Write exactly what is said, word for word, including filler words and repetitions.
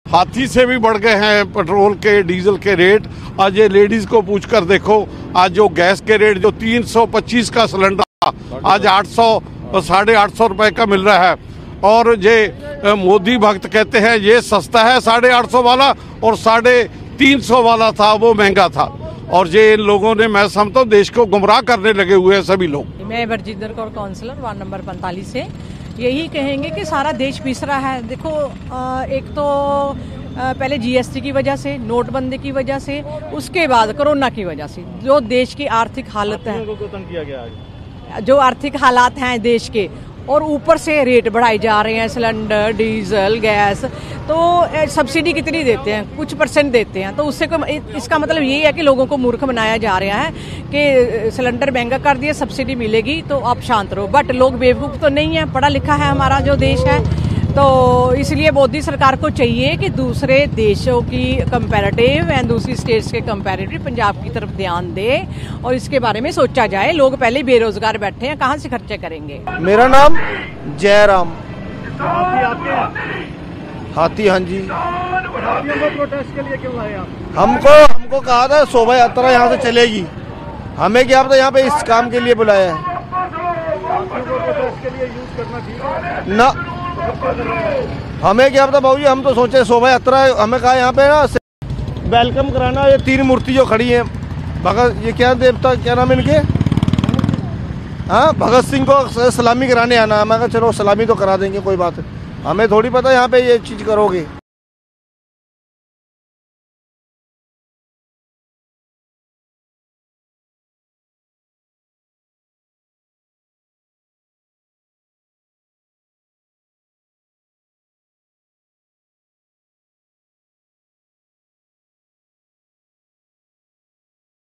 हाथी से भी बढ़ गए हैं पेट्रोल के डीजल के रेट। आज ये लेडीज को पूछ कर देखो, आज जो गैस के रेट जो तीन सौ पच्चीस का सिलेंडर आज आठ सौ साढ़े आठ सौ रुपए का मिल रहा है। और ये मोदी भक्त कहते हैं ये सस्ता है साढ़े आठ सौ वाला, और साढ़े तीन सौ वाला था वो महंगा था। और ये इन लोगों ने, मैं समझता हूँ, देश को गुमराह करने लगे हुए हैं सभी लोग। मैं Barjinder Kaur councillor ward number पैंतालीस से यही कहेंगे कि सारा देश पिस रहा है। देखो, एक तो पहले जीएसटी की वजह से, नोटबंदी की वजह से, उसके बाद कोरोना की वजह से जो देश की आर्थिक हालत है, जो आर्थिक हालात हैं देश के, और ऊपर से रेट बढ़ाए जा रहे हैं, सिलेंडर, डीजल, गैस। तो सब्सिडी कितनी देते हैं? कुछ परसेंट देते हैं। तो उससे को, इसका मतलब यही है कि लोगों को मूर्ख बनाया जा रहा है कि सिलेंडर महंगा कर दिए, सब्सिडी मिलेगी तो आप शांत रहो। बट लोग बेवकूफ़ तो नहीं है, पढ़ा लिखा है हमारा जो देश है। तो इसलिए मोदी सरकार को चाहिए कि दूसरे देशों की कंपैरेटिव एंड दूसरी स्टेट्स के कंपैरेटिव पंजाब की तरफ ध्यान दे और इसके बारे में सोचा जाए। लोग पहले बेरोजगार बैठे हैं, कहाँ से खर्चे करेंगे? मेरा नाम जयराम। हाथी आपके हैं? हाथी, हाँ जी। हाथियों को प्रोटेस्ट के लिए क्यों लाए आप? हमको हमको कहा था शोभा यात्रा यहाँ से चलेगी, हमें क्या पता यहाँ पे इस काम के लिए बुलाया है। हाथियों को प्रोटेस्ट के लिए यूज करना ठीक है ना, हमें क्या पता बाबूजी, हम तो सोचे शोभा यात्रा है, हमें कहा यहाँ पे ना वेलकम कराना। ये तीन मूर्ति जो खड़ी है, भगत, ये क्या देवता, क्या नाम है इनके? हाँ, भगत सिंह को सलामी कराने आना। मैं कहा चलो सलामी तो करा देंगे, कोई बात है, हमें थोड़ी पता यहाँ पे ये चीज करोगे।